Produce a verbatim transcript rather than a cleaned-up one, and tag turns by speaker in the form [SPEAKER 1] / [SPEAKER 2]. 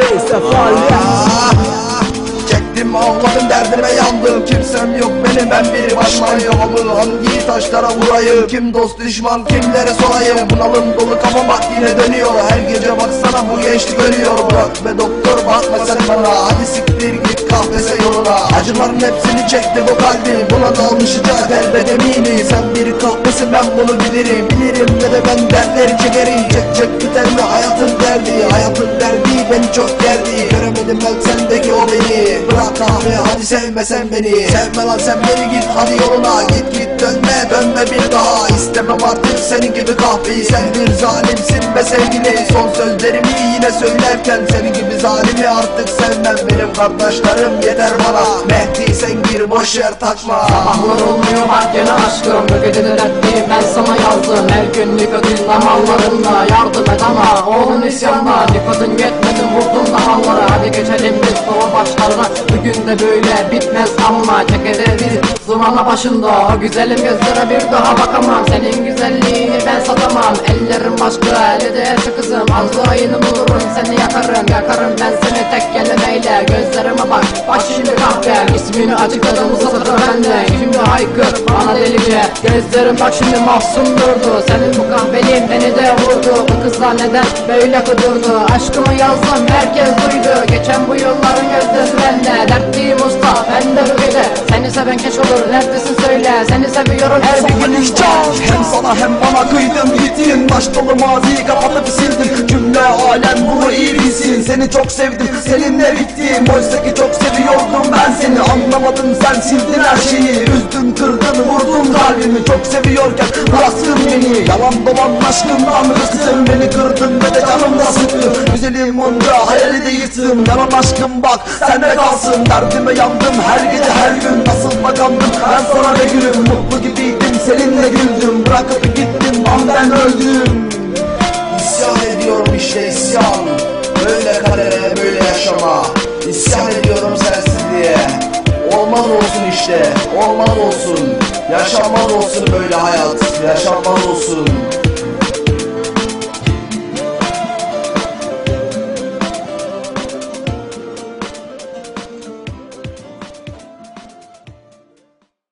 [SPEAKER 1] Çektim ağladım derdime yandım, kimsem yok benim, ben bir başmayım. Ama hangi taşlara vurayım, kim dost düşman kimlere sorayım. Bunalım dolu kafam bak yine dönüyor, her gece baksana bu gençlik ölüyor. Bırak be doktor bakma sen bana, hadi siktir git kahvese yoluna. Acıların hepsini çekti bu kalbim, buna da alışacak elbet eminim. Sen bir kahvesin ben bunu bilirim, bilirim ne de ben dertleri çekerim. Çek çek biter mi hayatın derdi, hayatın derdi beni çok gerdi. Göremedim ben sendeki o beni, bırak kahve hadi sevme sen beni. Sevme lan sen beni, git hadi yoluna, git git dönme dönme bir daha. İstemem artık senin gibi kahveyi, sen bir zalimsin be sevgili. Son sözlerimi yine söylerken senin gibi zalimi artık sevmem. Benim kardeşlerim yeter bana, Mehdi sen gir boşver takma.
[SPEAKER 2] Sabahlar olmuyor bak gene aşkım, bu gece de dertliyim ben sana yazdım. Her gün nikotin damarlarında yardım et ama oğlun isyanda. Nikotin yetmedi vurdum damarlara, hadi geçelim biz baba başlarına. Bugün de böyle bitmez ama çekeceğiz zımana başında. O güzelim gözlere bir daha bakamam, senin güzelliğini ben satamam. Ellerim başka eli de şu kızım, azrail'im bulurum seni yakarım. Yakarım ben seni tek kelimeyle, gözlerime bak bak şimdi kahve. İsmini açıkladım bu satır bende, şimdi haykır bana delice. Gözlerim bak şimdi mahzun durdu, senin bu kahveliğin beni de vurdu. Bu kızlar neden böyle kudurdu, aşkımı yazdım herkes duydu. Geçen bu yılların gözdesi bende, dertliyim usta ben de bu gece. Seni seven keş olur neredesin söyle, seni seviyorum her bir gün işte.
[SPEAKER 1] Hem sana hem bana kıydım gittin, baş dolu maziyi kapatıp sildim. Cümle alem bunu iyi bilsin, seni çok sevdim seninle bittim. Oysa ki çok seviyordum ben seni, anlamadın sen sildin her şeyi. Üzdün kırdın vurdun kalbimi, çok seviyorken bıraktın beni. Yalan dolan aşkından bıktım, beni kırdın ve de canımda sıktın. Güzelim onca hayali de yıktım, yalan aşkım bak sende kalsın. Derdime yandım her gece her gün, nasıl bakandım ben sana ve gülüm. Mutlu gibiydim seninle güldüm, bırakıp gittin lan ben öldüm. İsyan ediyorum işte isyan, böyle kadere böyle yaşama. İsyan ediyorum sensizliğe, olmaz olsun işte olmaz olsun. Yaşanmaz olsun böyle hayat, yaşanmaz olsun.